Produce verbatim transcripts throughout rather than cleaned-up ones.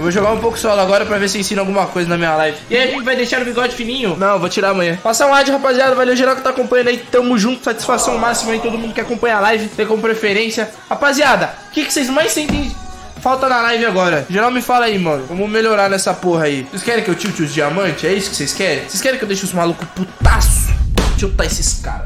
Eu vou jogar um pouco solo agora pra ver se ensina alguma coisa na minha live. E aí, a gente vai deixar o bigode fininho? Não, vou tirar amanhã. Passa um ad, rapaziada. Valeu geral que tá acompanhando aí. Tamo junto. Satisfação máxima aí. Todo mundo que acompanha a live, tem como preferência. Rapaziada, o que, que vocês mais sentem falta na live agora? Geral, me fala aí, mano. Vamos melhorar nessa porra aí. Vocês querem que eu tilte os diamantes? É isso que vocês querem? Vocês querem que eu deixe os malucos putaço? Tiltar esses caras.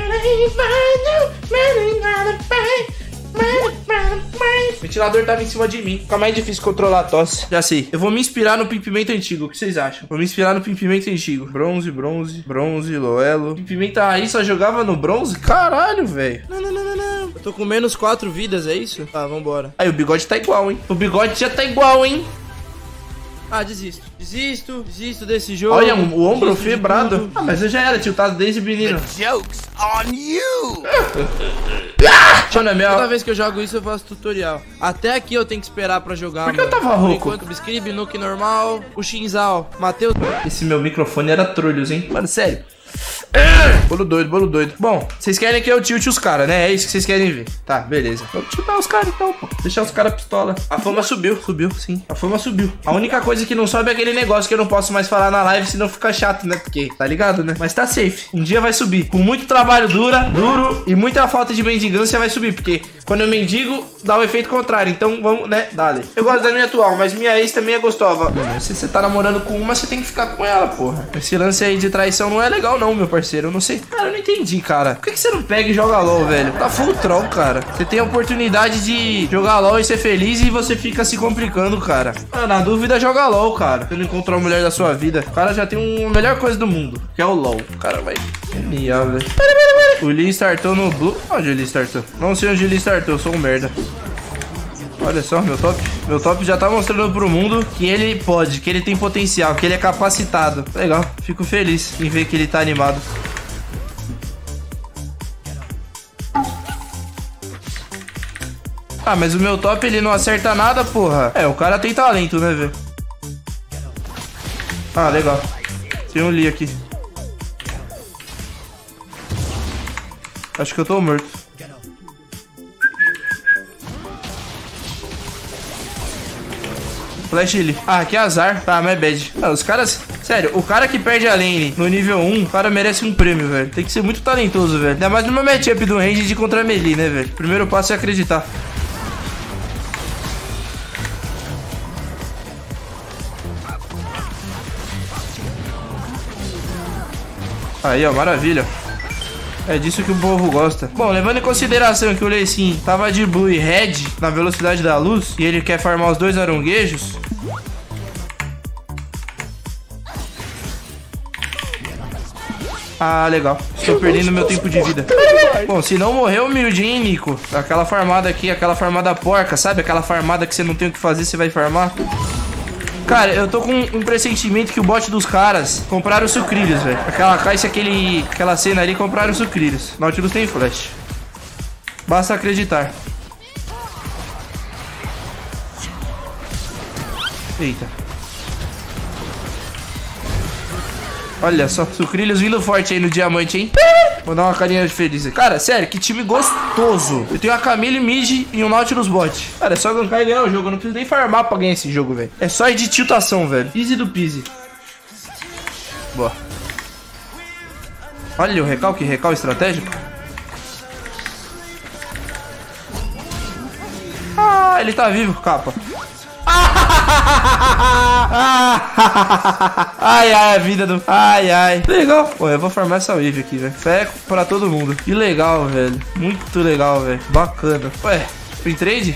O ventilador tava em cima de mim. Fica mais difícil controlar a tosse. Já sei. Eu vou me inspirar no pimpimento antigo. O que vocês acham? Vou me inspirar no pimpimento antigo. Bronze, bronze, bronze, Loelo. Pimpimenta aí só jogava no bronze? Caralho, velho. Não, não, não, não, não. Eu tô com menos quatro vidas, é isso? Tá, vambora. Aí, o bigode tá igual, hein? O bigode já tá igual, hein? Ah, desisto. Desisto, desisto desse jogo. Olha, o ombro febrado. Ah, mas eu já era tiltado desde menino. The joke's on you! Mano, é minha... Toda vez que eu jogo isso, eu faço tutorial. Até aqui eu tenho que esperar pra jogar. Por que mano? Eu tava rouco? Enquanto o Biscribe, Nuke normal, o Shinzal, Matheus. Esse meu microfone era trolhos, hein? Mano, sério. Bolo doido, bolo doido. Bom, vocês querem que eu tilte os caras, né? É isso que vocês querem ver. Tá, beleza. Vamos tiltar os caras então, pô. Deixar os caras pistola. A fama subiu, subiu, sim. A fama subiu. A única coisa que não sobe é aquele negócio que eu não posso mais falar na live, senão fica chato, né? Porque, tá ligado, né? Mas tá safe. Um dia vai subir. Com muito trabalho dura, duro e muita falta de mendigância vai subir. Porque quando eu mendigo, dá o efeito contrário. Então vamos, né? Dale. Eu gosto da minha atual, mas minha ex também é gostosa. Se você tá namorando com uma, você tem que ficar com ela, porra. Esse lance aí de traição não é legal, não, meu parceiro. Eu não sei. Cara, eu não entendi, cara. Por que, que você não pega e joga LOL, velho? Tá full troll, cara. Você tem a oportunidade de jogar LOL e ser feliz e você fica se complicando, cara. Ah, na dúvida, joga LOL, cara. Você não encontrou a mulher da sua vida. O cara já tem uma melhor coisa do mundo, que é o LOL. O cara vai miar, velho. O Lee startou no Blue. Onde o Lee startou? Não sei onde o Lee startou, eu sou um merda. Olha só, meu top. Meu top já tá mostrando pro mundo que ele pode, que ele tem potencial, que ele é capacitado. Legal, fico feliz em ver que ele tá animado. Ah, mas o meu top ele não acerta nada, porra. É, o cara tem talento, né, velho? Ah, legal. Tem um Lee aqui. Acho que eu tô morto. Flash Lee. Ah, que azar. Tá, my bad. Ah, os caras... Sério, o cara que perde a lane no nível um, o cara merece um prêmio, velho. Tem que ser muito talentoso, velho. Ainda mais numa matchup do range de contra melee, né, velho? Primeiro passo é acreditar. Aí, ó, maravilha. É disso que o povo gosta. Bom, levando em consideração que o Lee Sin tava de blue e red na velocidade da luz e ele quer farmar os dois aronguejos. Ah, legal. Estou perdendo meu tempo de vida. Bom, se não morreu, humildinho, Nico. Aquela farmada aqui, aquela farmada porca, sabe? Aquela farmada que você não tem o que fazer, você vai farmar. Cara, eu tô com um pressentimento que o bot dos caras compraram sucrilhos, velho. Aquela caixa, aquele, aquela cena ali, compraram sucrilhos. Nautilus tem flash. Basta acreditar. Eita. Olha só, sucrilhos vindo forte aí no diamante, hein? Vou dar uma carinha de feliz. Cara, sério, que time gostoso. Eu tenho a Camille mid e um Nautilus bot. Cara, é só gankar e ganhar o jogo. Eu não preciso nem farmar pra ganhar esse jogo, velho. É só ir de tiltação, velho. Easy do peasy. Boa. Olha o recalque, recalque estratégico. Ah, ele tá vivo, capa. Ai, ai, a vida do... Ai, ai. Legal. Pô, eu vou farmar essa wave aqui, velho. Fé pra todo mundo. Que legal, velho. Muito legal, velho. Bacana. Ué, free trade?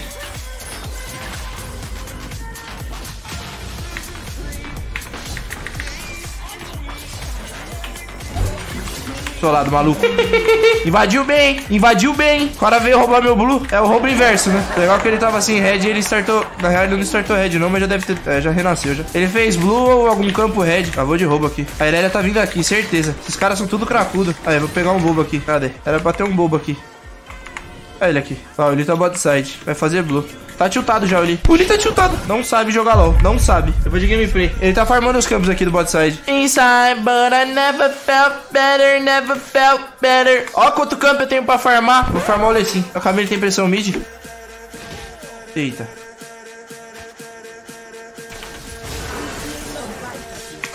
Solado, maluco. Invadiu bem, invadiu bem. O cara veio roubar meu blue. É o roubo inverso, né? Legal que ele tava assim, red e ele startou. Na real, ele não startou red, não, mas já deve ter. É, já renasceu já. Ele fez blue ou algum campo red. Acabou de roubo aqui. A Irelia tá vindo aqui, certeza. Esses caras são tudo cracudo. Aí, vou pegar um bobo aqui. Cadê? Era pra ter um bobo aqui. Olha ele aqui. Ó, ele tá bot side. Vai fazer blue. Tá tiltado já, ele. O Lee tá tiltado. Não sabe jogar LOL. Não sabe. Eu vou de gameplay. Ele tá farmando os campos aqui do bot side. Inside, but I never felt better. Never felt better. Ó quanto campo eu tenho pra farmar. Vou farmar o Lee Sin. A Camille tem pressão mid. Eita.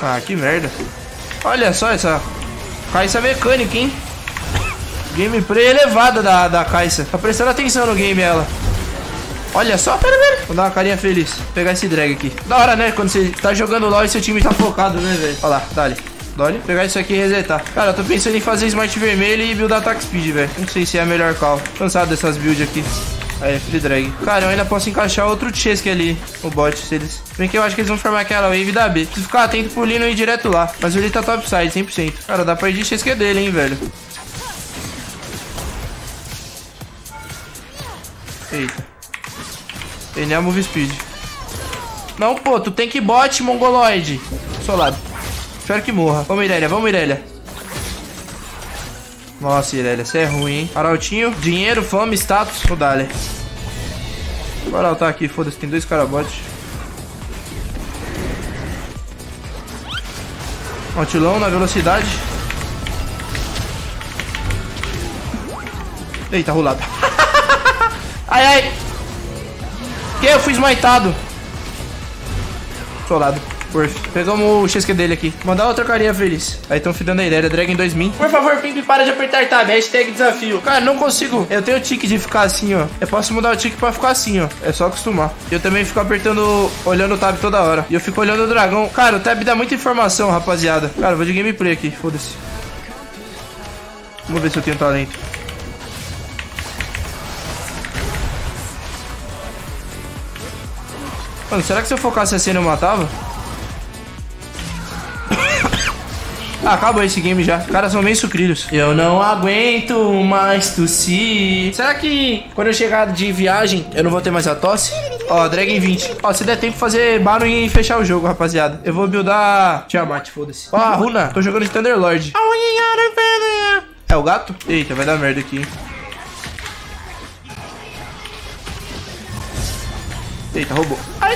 Ah, que merda. Olha só essa Kai'Sa mecânica, hein? Gameplay elevada da, da Kai'Sa. Tá prestando atenção no game ela. Olha só, pera, pera. Vou dar uma carinha feliz. Vou pegar esse drag aqui. Da hora, né? Quando você tá jogando LoL e seu time tá focado, né, velho? Olha lá, dá-lhe. Dole, pegar isso aqui e resetar. Cara, eu tô pensando em fazer smite vermelho e buildar attack speed, velho. Não sei se é a melhor call. Cansado dessas builds aqui. Aí, free drag. Cara, eu ainda posso encaixar outro Chesky ali, o bot, se eles... Bem que eu acho que eles vão formar aquela wave da B. Preciso ficar atento pro Lino ir direto lá. Mas ele tá topside, cem por cento. Cara, dá pra ir de Chesky dele, hein, velho. Eita. Tem nem a move speed. Não, pô, tu tem que bot, mongoloide. Solado. Espero que morra. Vamos, Irelia, vamos, Irelia. Nossa, Irelia, você é ruim, hein? Arautinho, dinheiro, fama, status. Vou dar, bora altar aqui, foda-se, tem dois carabotes. Altilão na velocidade. Eita, rolado. Ai, ai. Que eu fui smitado. Solado. Pegamos o X Q dele aqui. Mandar outra carinha feliz. Aí estão fidando a ideia. Drag em dois mil. Por favor, Pimp, para de apertar tab. Hashtag desafio. Cara, não consigo. Eu tenho o tique de ficar assim, ó. Eu posso mudar o tique pra ficar assim, ó. É só acostumar. Eu também fico apertando, olhando o tab toda hora. E eu fico olhando o dragão. Cara, o tab dá muita informação, rapaziada. Cara, eu vou de gameplay aqui. Foda-se. Vamos ver se eu tenho talento. Mano, será que se eu focasse assim eu matava? Ah, acabou esse game já. Os caras são meio sucrilhos. Eu não aguento mais tossir. Será que quando eu chegar de viagem eu não vou ter mais a tosse? Ó, drag em vinte. Ó, se der tempo fazer Baron e fechar o jogo, rapaziada. Eu vou buildar Tiamat, foda-se. Ó, a runa. Tô jogando de Thunderlord. É o gato? Eita, vai dar merda aqui, hein? Eita, roubou. Ai.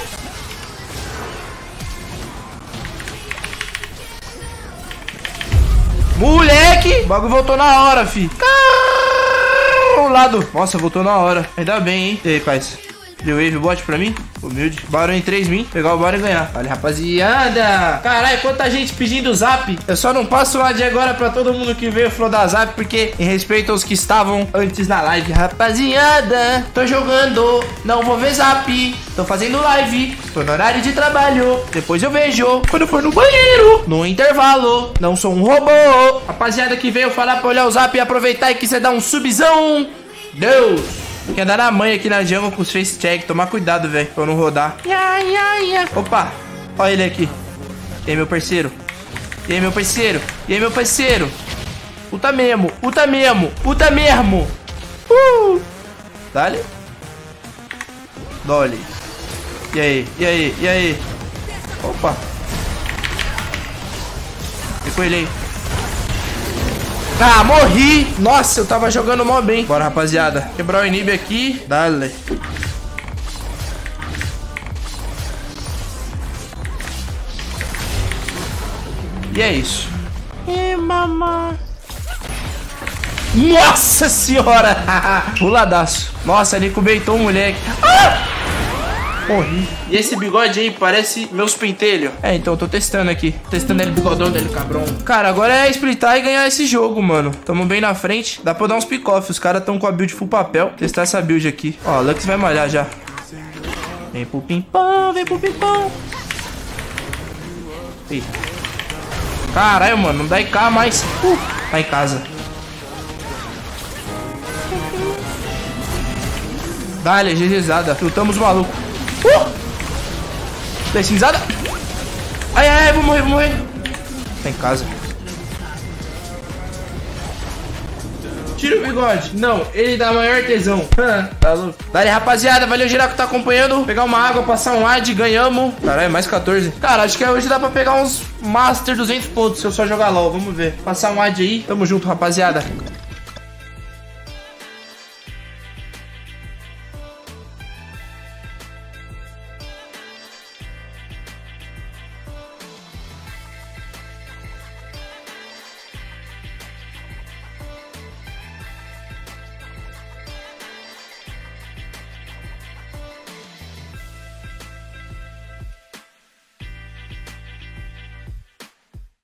Moleque! O bagulho voltou na hora, fi. Um lado. Nossa, voltou na hora. Ainda bem, hein? E aí, Kai'Sa? Deu wave bot pra mim? Humilde. Baron em três mil. Pegar o Baron e ganhar. Vale, rapaziada. Caralho, quanta gente pedindo zap. Eu só não passo lá de agora pra todo mundo que veio flodar zap, porque em respeito aos que estavam antes da live. Rapaziada, tô jogando. Não vou ver zap. Tô fazendo live. Tô no horário de trabalho. Depois eu vejo quando eu for no banheiro. No intervalo. Não sou um robô. Rapaziada que veio falar pra olhar o zap e aproveitar e quiser dar um subzão. Deus. Quer dar na mãe aqui na jungle com os face check. Tomar cuidado, velho, pra eu não rodar. Yeah, yeah, yeah. Opa, olha ele aqui. E aí, meu parceiro? E aí, meu parceiro? E aí, meu parceiro? Puta mesmo, puta mesmo, puta mesmo. Uh! Dale. Dolly. E aí, e aí, e aí? Opa. Ficou ele aí. Ah, morri! Nossa, eu tava jogando mó bem. Bora, rapaziada. Quebrar o inib aqui. Dale. E é isso. E mamãe. Nossa senhora! Puladaço. Nossa, ele incubeitou o moleque. Ah! Morri. E esse bigode aí parece meus pentelhos. É, então eu tô testando aqui. Testando ele, bigodão dele, cabrão. Cara, agora é splitar e ganhar esse jogo, mano. Tamo bem na frente. Dá pra dar uns pick-off. Os caras tão com a build full papel. Testar essa build aqui. Ó, Lux vai malhar já. Vem pro pimpão, vem pro pimpão. Eita. Caralho, mano. Não dá I K mais. Uh, tá em casa. Dá-lhe, G-Zada. Chutamos o maluco. Uh! Decinizada. Ai, ai, ai, vou morrer, vou morrer. Tá em casa. Tira o bigode. Não, ele dá maior tesão. Tá louco. Dale, rapaziada, valeu geral que tá acompanhando. Pegar uma água, passar um ad, ganhamos. Caralho, mais quatorze. Cara, acho que hoje dá pra pegar uns Master duzentos pontos se eu só jogar LOL. Vamos ver. Passar um ad aí. Tamo junto, rapaziada.